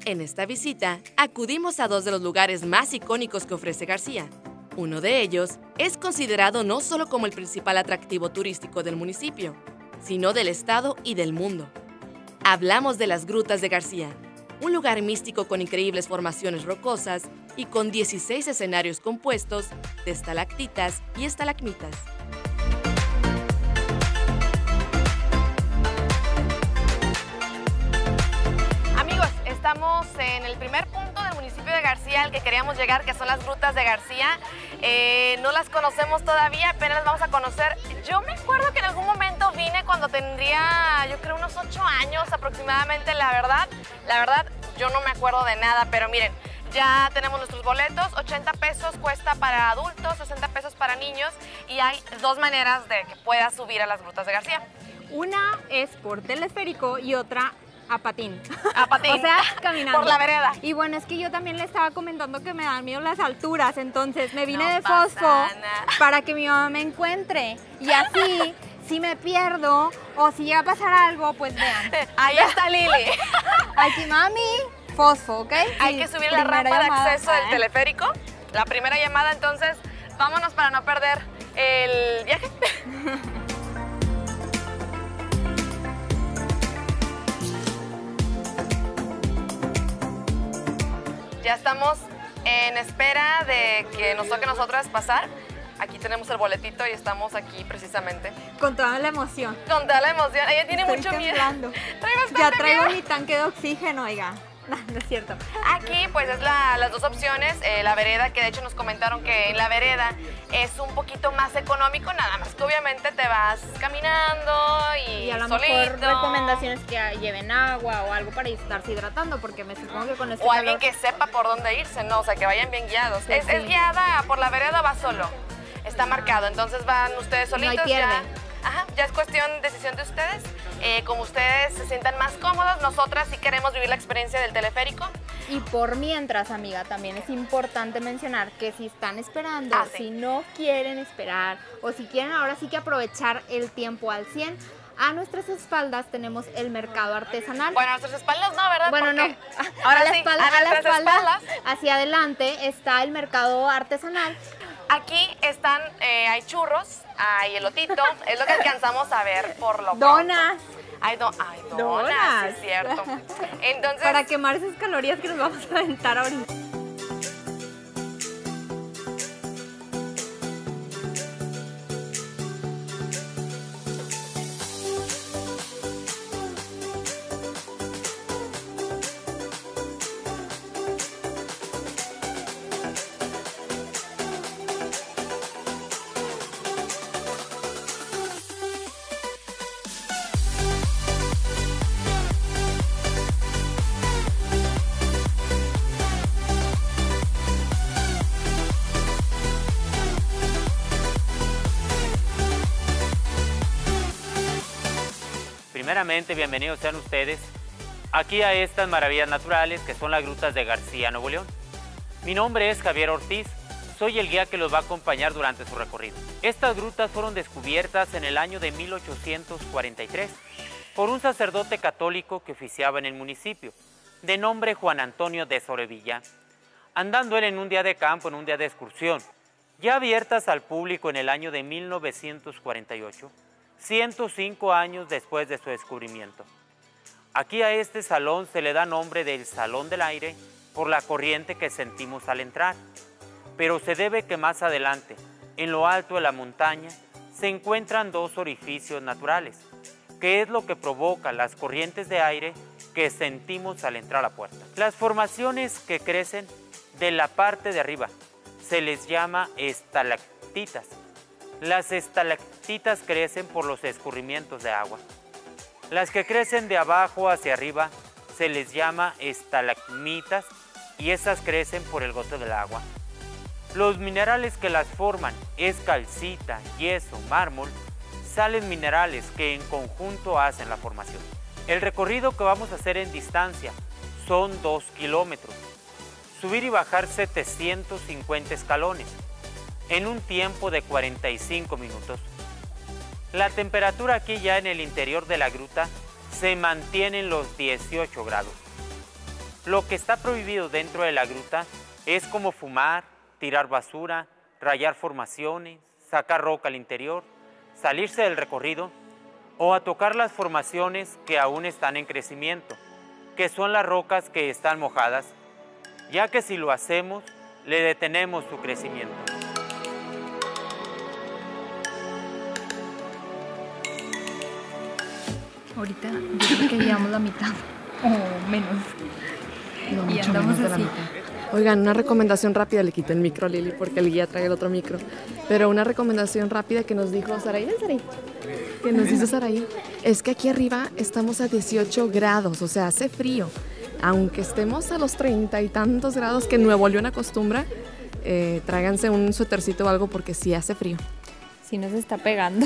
En esta visita, acudimos a dos de los lugares más icónicos que ofrece García. Uno de ellos es considerado no solo como el principal atractivo turístico del municipio, sino del estado y del mundo. Hablamos de las Grutas de García, un lugar místico con increíbles formaciones rocosas y con 16 escenarios compuestos de estalactitas y estalagmitas. Estamos en el primer punto del municipio de García al que queríamos llegar, que son las Grutas de García. No las conocemos todavía, apenas las vamos a conocer. Yo me acuerdo que en algún momento vine cuando tendría, yo creo, unos 8 años aproximadamente. La verdad, yo no me acuerdo de nada, pero miren, ya tenemos nuestros boletos. 80 pesos cuesta para adultos, 60 pesos para niños, y hay dos maneras de que puedas subir a las Grutas de García. Una es por teleférico y otra a patín. A patín. O sea, caminando. Por la vereda. Y bueno, es que yo también le estaba comentando que me dan miedo las alturas, entonces me vine No de pasa Fosfo nada. para que mi mamá me encuentre. Y así, si me pierdo o si llega a pasar algo, pues vean. Ahí está Lili. Aquí, mami, Fosfo, ¿ok? Hay Y que subir la primera rampa de llamada. acceso del teleférico. La primera llamada, entonces, vámonos para no perder el viaje. Ya estamos en espera de que nos toque a nosotras pasar. Aquí tenemos el boletito y estamos aquí precisamente. Con toda la emoción. Con toda la emoción. Ella tiene Estoy mucho miedo. temblando. Trae bastante Ya traigo miedo. mi tanque de oxígeno, oiga. No, no es cierto. Aquí pues es las dos opciones, la vereda, que de hecho nos comentaron que en la vereda es un poquito más económico, nada más que obviamente te vas caminando y a lo solito. mejor recomendaciones que lleven agua o algo para estarse hidratando, porque me supongo que con este O alguien calor... que sepa por dónde irse, ¿no? O sea, que vayan bien guiados. Sí, ¿Es sí. guiada por la vereda o va solo? Está marcado, entonces van ustedes solitos. No hay pierde. Ya es cuestión, decisión de ustedes. Como ustedes se sientan más cómodos, nosotras sí queremos vivir la experiencia del teleférico. Y por mientras, amiga, también es importante mencionar que si están esperando, Sí. si no quieren esperar o si quieren ahora sí que aprovechar el tiempo al 100, a nuestras espaldas tenemos el mercado artesanal. Bueno, a nuestras espaldas no, ¿verdad? Bueno, no. Porque ahora sí, a la nuestras espaldas. hacia adelante está el mercado artesanal. Aquí están, hay churros, hay elotito, es lo que alcanzamos a ver por lo Donas. pronto. Hay donas, Donas. sí es cierto. Entonces, Para quemar esas calorías que nos vamos a aventar ahorita. Primeramente, bienvenidos sean ustedes aquí a estas maravillas naturales que son las Grutas de García, Nuevo León. Mi nombre es Javier Ortiz, soy el guía que los va a acompañar durante su recorrido. Estas grutas fueron descubiertas en el año de 1843 por un sacerdote católico que oficiaba en el municipio, de nombre Juan Antonio de Sorevilla, andando él en un día de campo, en un día de excursión, ya abiertas al público en el año de 1948. 105 años después de su descubrimiento. Aquí a este salón se le da nombre del Salón del Aire por la corriente que sentimos al entrar, pero se debe que más adelante, en lo alto de la montaña, se encuentran dos orificios naturales, que es lo que provoca las corrientes de aire que sentimos al entrar a la puerta. Las formaciones que crecen de la parte de arriba se les llama estalactitas. Las estalactitas crecen por los escurrimientos de agua. Las que crecen de abajo hacia arriba se les llama estalagmitas y esas crecen por el goteo del agua. Los minerales que las forman es calcita, yeso, mármol, sales minerales que en conjunto hacen la formación. El recorrido que vamos a hacer en distancia son 2 kilómetros. Subir y bajar 750 escalones en un tiempo de 45 minutos. La temperatura aquí ya en el interior de la gruta se mantiene en los 18 grados. Lo que está prohibido dentro de la gruta es como fumar, tirar basura, rayar formaciones, sacar roca al interior, salirse del recorrido o a tocar las formaciones que aún están en crecimiento, que son las rocas que están mojadas, ya que si lo hacemos, le detenemos su crecimiento. Ahorita yo creo que llevamos la mitad o menos. No, Y mucho andamos menos de la así. mitad. Oigan, una recomendación rápida, le quité el micro a Lili porque el guía trae el otro micro, pero una recomendación rápida que nos dijo Saraí, ven Saraí, que nos dice Saraí, es que aquí arriba estamos a 18 grados, o sea, hace frío. Aunque estemos a los 30 y tantos grados que Nuevo León acostumbra, tráiganse un suétercito o algo porque sí hace frío. Sí nos está pegando.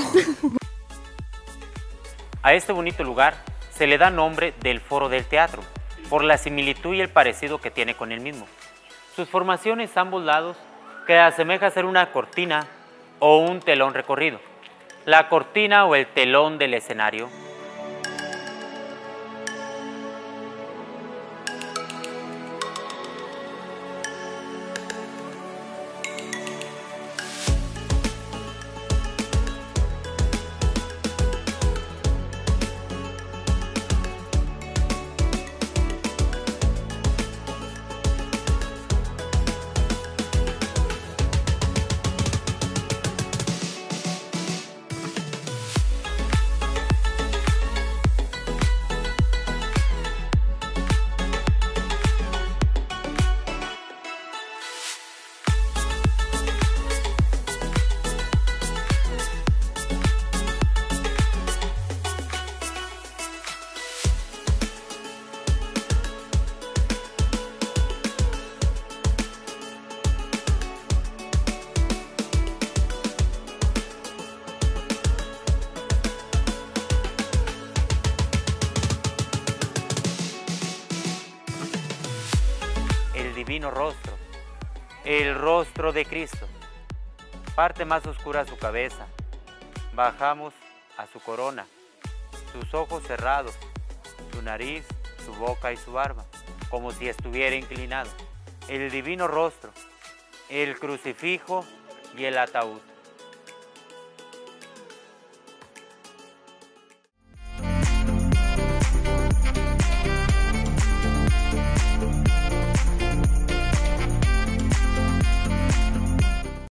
A este bonito lugar se le da nombre del Foro del Teatro, por la similitud y el parecido que tiene con el mismo. Sus formaciones a ambos lados que asemeja ser una cortina o un telón recorrido. La cortina o el telón del escenario divino rostro, el rostro de Cristo. Parte más oscura su cabeza, bajamos a su corona, sus ojos cerrados, su nariz, su boca y su barba, como si estuviera inclinado. El divino rostro, el crucifijo y el ataúd.